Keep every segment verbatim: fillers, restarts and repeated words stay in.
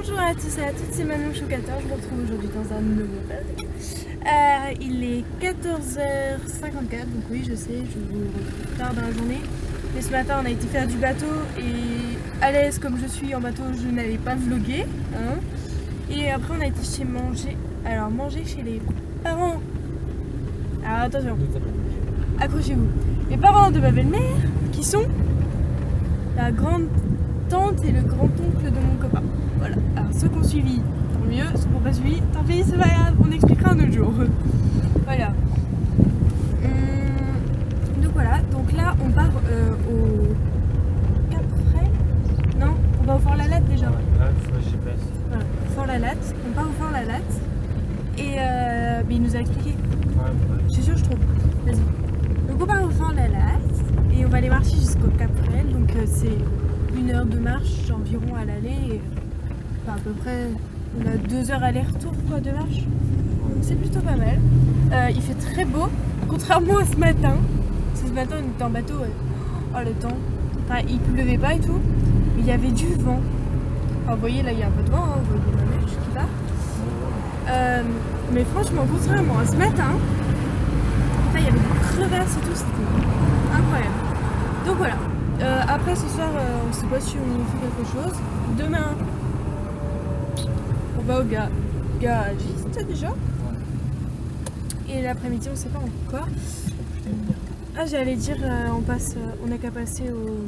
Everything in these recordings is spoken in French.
Bonjour à tous et à toutes, c'est Manon Chocateur, je vous retrouve aujourd'hui dans un nouveau vlog. Euh, il est quatorze heures cinquante-quatre, donc oui je sais, je vous retrouve tard dans la journée. Mais ce matin on a été faire du bateau et à l'aise comme je suis en bateau, je n'avais pas vlogué. Hein. Et après on a été chez manger, alors manger chez les parents. Alors attention, accrochez-vous. Les parents de ma belle-mère qui sont la grande tante et le grand-oncle de mon copain. Voilà, alors ceux qui ont suivi, tant mieux, ceux qui n'ont pas suivi, tant pis, c'est pas grave, on expliquera un autre jour. Voilà. Hum, donc voilà, donc là on part euh, au Cap Frais. Non, on va au Fort La Latte déjà. Ouais, faut G P S. Voilà, Fort La Latte, on part au Fort La Latte. Et euh, mais il nous a expliqué. Ouais, ouais. Je suis sûre, je trouve. Vas-y. Donc on part au Fort La Latte et on va aller marcher jusqu'au Cap Frais. Donc euh, c'est une heure de marche environ à l'aller. Et, enfin, à peu près, on a deux heures aller-retour quoi de marche. Donc c'est plutôt pas mal. Euh, il fait très beau, contrairement à ce matin. Parce que ce matin on était en bateau. Et... oh le temps. Enfin, il pleuvait pas et tout, mais il y avait du vent. Enfin, vous voyez là il y a un peu de vent, hein, vous voyez ma mèche qui part. Euh, mais franchement, contrairement à ce matin, enfin, il y avait des crevasses et tout, c'était incroyable. Donc voilà. Euh, après ce soir, euh, on ne sait pas si on fait quelque chose. Demain, on va au ga garagiste déjà. Et l'après-midi, on ne sait pas encore. Ah, j'allais dire, euh, on passe, euh, on n'a qu'à passer au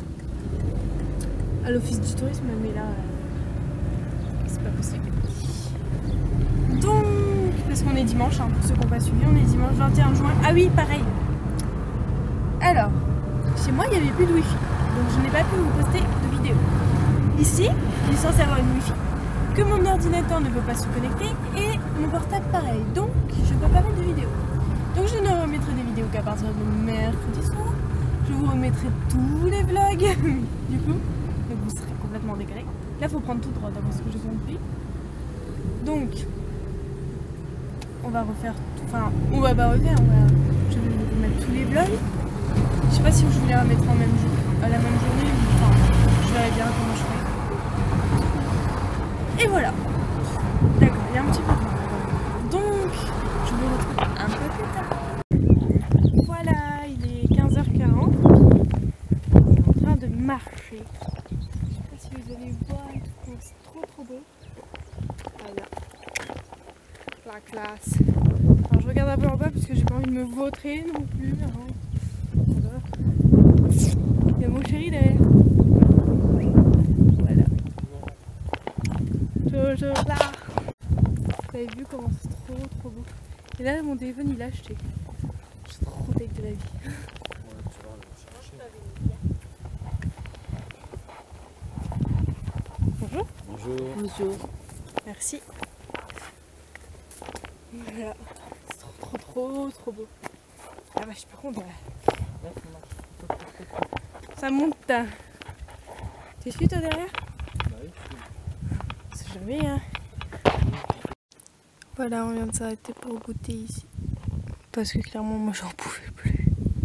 à l'office du tourisme, mais là, euh, c'est pas possible. Donc, parce qu'on est dimanche, hein, pour ceux qui n'ont pas suivi, on est dimanche vingt et un juin. Ah oui, pareil. Alors, chez moi, il n'y avait plus de wifi, donc je n'ai pas pu vous poster de vidéo. Ici, il est censé avoir une wifi, que mon ordinateur ne peut pas se connecter, et mon portable pareil, donc je ne peux pas mettre de vidéo. Donc je ne remettrai des vidéos qu'à partir de mercredi soir. Je vous remettrai tous les vlogs, du coup, donc vous serez complètement décalé. Là, il faut prendre tout droit, d'après ce que j'ai compris. Donc, on va refaire, tout, enfin, on va pas refaire, on va, je vais vous mettre tous les vlogs. Je sais pas si je voulais la mettre en même jour, à la même journée, ou enfin, je verrai bien comment je fais. Et voilà. D'accord, il y a un petit peu de temps. Donc, je vous retrouve un peu plus tard. Voilà, il est quinze heures quarante. On est en train de marcher. Je sais pas si vous allez voir, c'est trop trop beau. Voilà. La classe. Alors je regarde un peu en bas parce que j'ai pas envie de me vautrer non plus. Hein. Voilà. Il y a mon chéri derrière. Voilà. Toujours là. Vous avez vu comment c'est trop trop beau. Et là mon téléphone il a acheté. Je suis trop tech de la vie. Bonjour. Bonjour. Bonjour. Merci. Voilà. C'est trop trop trop trop beau. Ah bah je suis par contre. Ça monte. T'es suivi toi derrière? Bah oui. C'est jamais hein. Voilà, on vient de s'arrêter pour goûter ici. Parce que clairement moi j'en pouvais plus.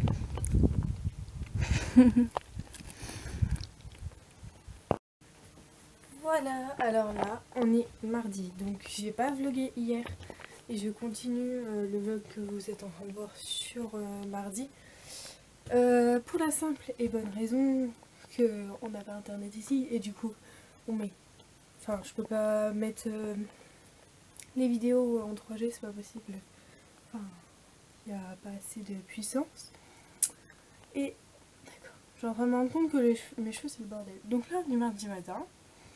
Voilà, alors là on est mardi, donc j'ai pas vlogué hier et je continue euh, le vlog que vous êtes en train de voir sur euh, mardi euh, pour la simple et bonne raison qu'on n'a pas internet ici et du coup on met, enfin je peux pas mettre euh, les vidéos en trois G, c'est pas possible, enfin il n'y a pas assez de puissance et d'accord, je suis en train de me rendre compte que les cheveux, mes cheveux c'est le bordel. Donc là on est mardi matin.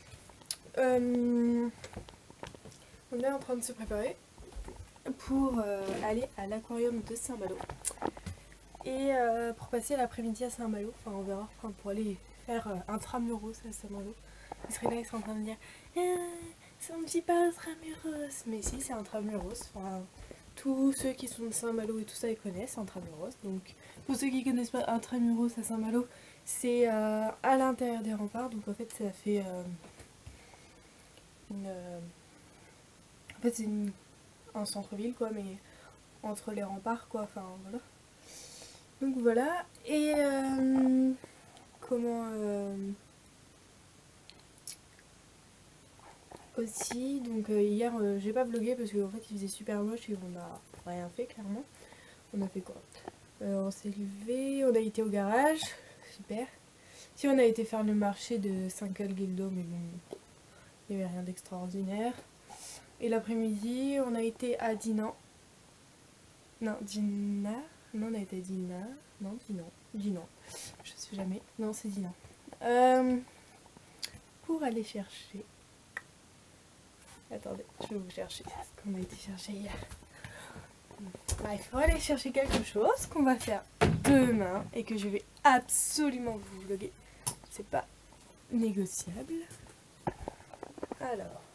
Euh, on est en train de se préparer pour euh, aller à l'aquarium de Saint-Malo et euh, pour passer l'après-midi à Saint-Malo, enfin on verra, enfin, pour aller faire euh, intramuros à Saint-Malo. Il serait là, ils sont en train de dire eh, ça me dit pas intramuros, mais si c'est intramuros, enfin tous ceux qui sont de Saint-Malo et tout ça ils connaissent intramuros. Donc pour ceux qui connaissent pas intramuros à Saint-Malo, c'est euh, à l'intérieur des remparts, donc en fait ça fait euh, Une, euh, en fait c'est un centre-ville quoi, mais entre les remparts quoi, enfin voilà. Donc voilà, et euh, comment euh, aussi. Donc euh, hier euh, j'ai pas vlogué parce qu'en fait il faisait super moche et on a rien fait clairement. On a fait quoi? euh, On s'est levé, on a été au garage, super. Si on a été faire le marché de Saint-Cloud-Guildo, mais bon, il n'y avait rien d'extraordinaire. Et l'après-midi on a été à Dinan. Non, Dinan. Non, on a été à Dinan. Non, Dinan. Dinan. Je sais jamais. Non, c'est Dinan. Euh, pour aller chercher... Attendez, je vais vous chercher ce qu'on a été chercher hier. Bref, il faut aller chercher quelque chose qu'on va faire demain et que je vais absolument vous vlogger. C'est pas négociable. Alors,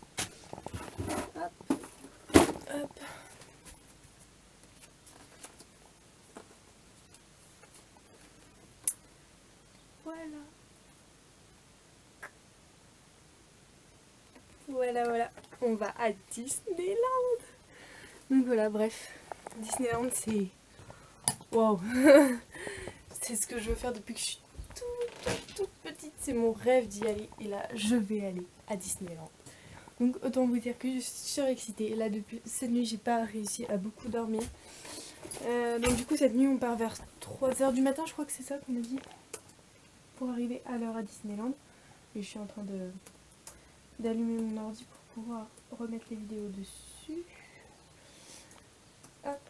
hop, hop. Voilà. Voilà, voilà. On va à Disneyland. Donc voilà, bref. Disneyland, c'est... Wow. C'est ce que je veux faire depuis que je suis toute, toute, toute petite. C'est mon rêve d'y aller. Et là, je vais aller à Disneyland. Donc autant vous dire que je suis surexcitée. Et là, depuis cette nuit, j'ai pas réussi à beaucoup dormir. Euh, donc du coup, cette nuit, on part vers trois heures du matin. Je crois que c'est ça qu'on a dit. Pour arriver à l'heure à Disneyland. Et je suis en train de d'allumer mon ordi pour pouvoir remettre les vidéos dessus. Hop.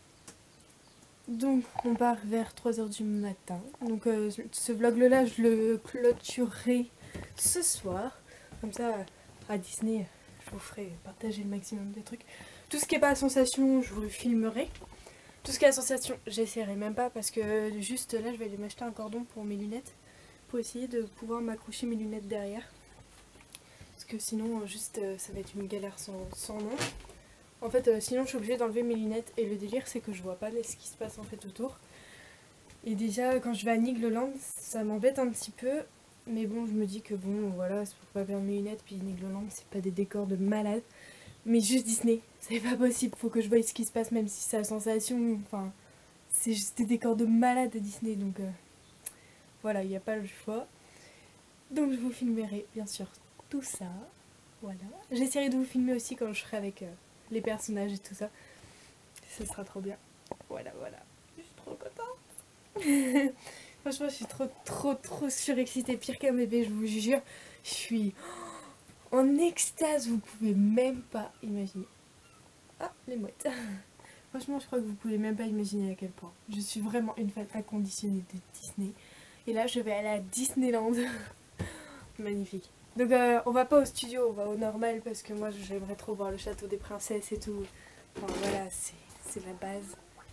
Donc on part vers trois heures du matin. Donc euh, ce vlog là je le clôturerai ce soir. Comme ça à Disney je vous ferai partager le maximum de trucs. Tout ce qui n'est pas à sensation je vous le filmerai. Tout ce qui est à sensation j'essaierai même pas parce que juste là je vais aller m'acheter un cordon pour mes lunettes. Pour essayer de pouvoir m'accrocher mes lunettes derrière. Parce que sinon juste euh, ça va être une galère sans, sans nom. En fait euh, sinon je suis obligée d'enlever mes lunettes et le délire c'est que je vois pas ce qui se passe en fait autour. Et déjà quand je vais à Nigloland ça m'embête un petit peu. Mais bon je me dis que bon voilà c'est pour pas perdre mes lunettes. Puis Nigloland c'est pas des décors de malade. Mais juste Disney c'est pas possible. Faut que je voie ce qui se passe même si c'est la sensation. Enfin c'est juste des décors de malade à Disney donc... Euh... Voilà, il n'y a pas le choix. Donc je vous filmerai bien sûr tout ça. Voilà. J'essaierai de vous filmer aussi quand je serai avec euh, les personnages et tout ça. Ce sera trop bien. Voilà, voilà. Je suis trop contente. Franchement, je suis trop, trop, trop surexcitée. Pire qu'un bébé, je vous jure. Je suis en extase. Vous pouvez même pas imaginer. Ah, les mouettes. Franchement, je crois que vous pouvez même pas imaginer à quel point. Je suis vraiment une fan inconditionnée de Disney. Et là je vais aller à Disneyland. Magnifique. Donc euh, on va pas au studio, on va au normal parce que moi j'aimerais trop voir le château des princesses et tout. Enfin voilà, c'est la base.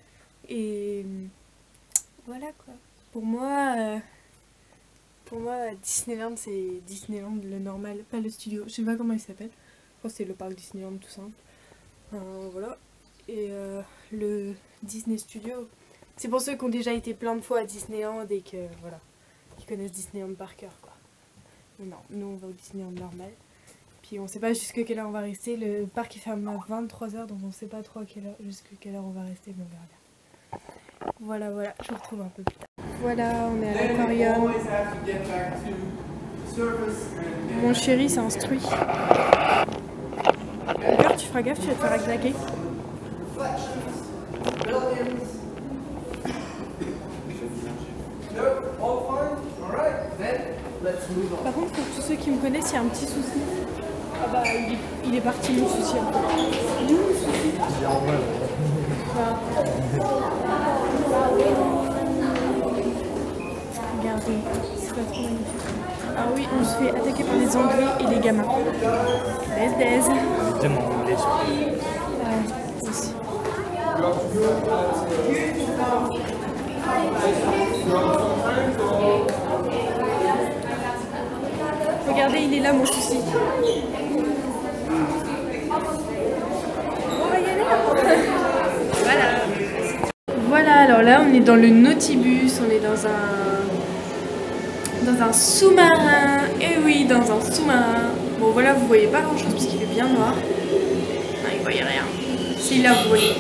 Et voilà quoi. Pour moi, euh, pour moi Disneyland c'est Disneyland le normal, pas le studio. Je sais pas comment il s'appelle. Je crois que c'est le parc Disneyland tout simple. Enfin, voilà. Et euh, le Disney Studio. C'est pour ceux qui ont déjà été plein de fois à Disneyland et que voilà, qui connaissent Disneyland par cœur quoi. Mais non, nous on va au Disneyland normal. Puis on sait pas jusqu'à quelle heure on va rester. Le parc il ferme à vingt-trois heures donc on sait pas trop à quelle heure, jusqu'à quelle heure on va rester, mais on verra bien. Voilà, voilà, je vous retrouve un peu plus tard. Voilà, on est à l'aquarium. Mon chéri s'est instruit. Regarde, tu feras gaffe, tu vas te faire claquer. Par contre, pour tous ceux qui me connaissent, il y a un petit souci. Ah bah, il est, il est parti le souci un peu. Il est où le souci? Voilà. Regardez, c'est pas trop magnifique. Ah oui, on se fait attaquer par les Anglais et les gamins. Des des. Demande l'esprit. Ouais, aussi. Regardez, il est là mon souci. On va y aller. Voilà. Voilà, alors là on est dans le Nautibus, on est dans un dans un sous-marin. Et oui, dans un sous-marin. Bon voilà, vous voyez pas grand chose parce qu'il fait bien noir. Non, il voyait rien. Si là vous voyez.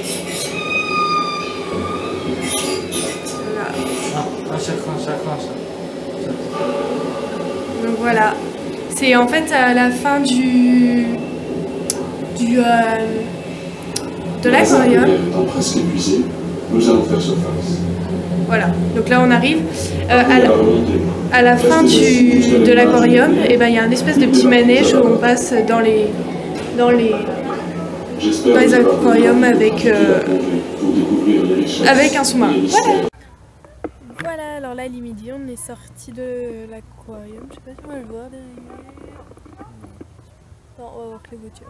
Voilà. Ah, un chaque, un chaque, un chaque. Donc voilà, C'est en fait à la fin du... du... Euh, de l'aquarium. Presque épuisé, nous allons faire surface. Voilà, donc là on arrive euh, à, la, à la fin du, de l'aquarium, et ben il y a un espèce de petit manège où on passe dans les dans les dans les aquariums avec euh, avec un sous-marin. Voilà. Voilà, alors là il est midi, on est sorti de l'aquarium, je sais pas si on va le voir derrière. Non, on va voir que les voitures.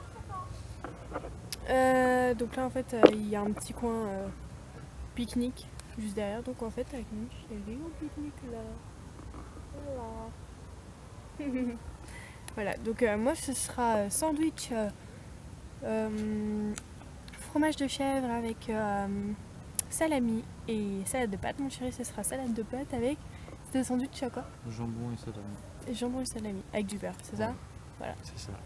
Euh, donc là en fait euh, il y a un petit coin euh, pique-nique juste derrière, donc en fait avec nous il y a au pique-nique là. Voilà. Voilà, donc euh, moi ce sera euh, sandwich euh, euh, fromage de chèvre avec euh, salami et salade de pâtes. Mon chéri ce sera salade de pâtes avec, c'était sandwich à quoi? Jambon et salami. Et jambon et salami avec du beurre, c'est ça? Voilà. C'est ça.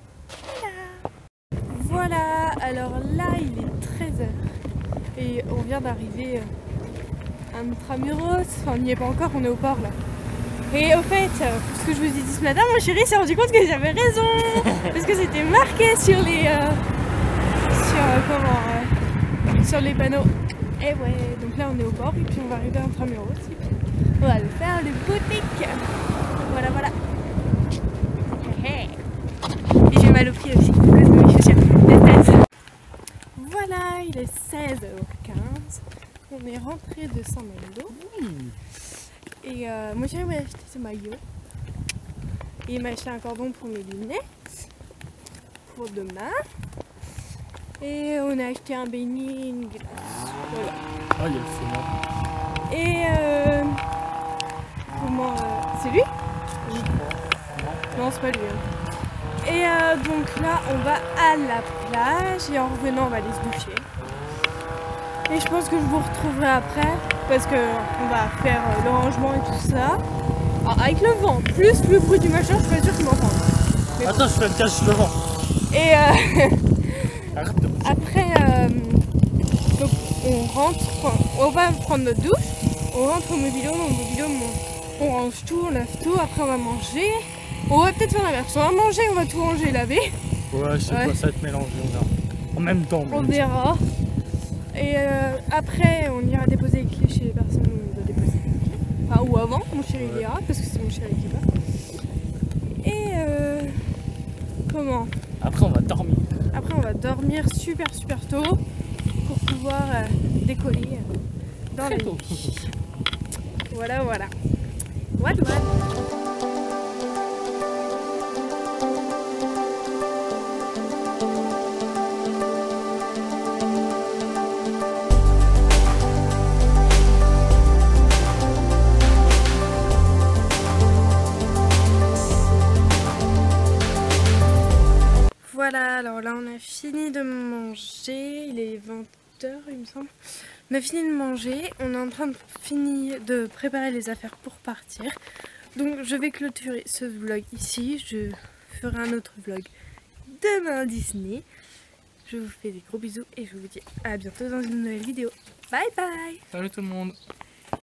Voilà, alors là il est treize heures et on vient d'arriver à Intramuros, enfin on n'y est pas encore, on est au port là. Et au fait, ce que je vous ai dit ce matin, mon chéri s'est rendu compte que j'avais raison parce que c'était marqué sur les euh, sur euh, comment euh, sur les panneaux. Et ouais, donc là on est au port et puis on va arriver à Intramuros et puis on va aller faire les boutiques. Voilà, voilà. Et j'ai mal aux pieds aussi, à cause de mes chaussures. Voilà, il est seize heures quinze. On est rentré de San Mendo. Et euh, mon chéri m'a acheté ce maillot. Et il m'a acheté un cordon pour mes lunettes. Pour demain. Et on a acheté un beignet et une glace. Voilà. Ah, il y a le fumeur. Et euh, comment euh, c'est lui? Non, c'est pas lui. Hein. Et euh, donc là, on va à la plage et en revenant, on va aller se doucher. Et je pense que je vous retrouverai après parce que on va faire euh, le rangement et tout ça. Alors, avec le vent, plus le bruit du machin, je suis pas sûre qu'ils m'entendent. Mais Attends, je fais le cache devant. Et euh, Arrête de bouger. après, euh, donc on rentre, enfin, on va prendre notre douche, on rentre au mobilhome, au mobilhome, on, on range tout, on lave tout, après on va manger. On va peut-être faire l'inverse, on va manger, on va tout ranger, laver. Ouais, je sais Ouais. pas, ça va être mélangé, on verra. En même temps. On mais- verra. Et euh, après, on ira déposer les clés chez les personnes où on doit déposer les clés. Enfin, ou avant, mon chéri il ira, parce que c'est mon chéri qui va. Et euh, comment? Après, on va dormir. Après, on va dormir super super tôt pour pouvoir euh, décoller dans Très la tôt. nuit. Voilà, voilà. What, what? Voilà, alors là on a fini de manger, il est vingt heures il me semble. On a fini de manger, on est en train de finir de préparer les affaires pour partir. Donc je vais clôturer ce vlog ici, je ferai un autre vlog demain à Disney. Je vous fais des gros bisous et je vous dis à bientôt dans une nouvelle vidéo. Bye bye! Salut tout le monde.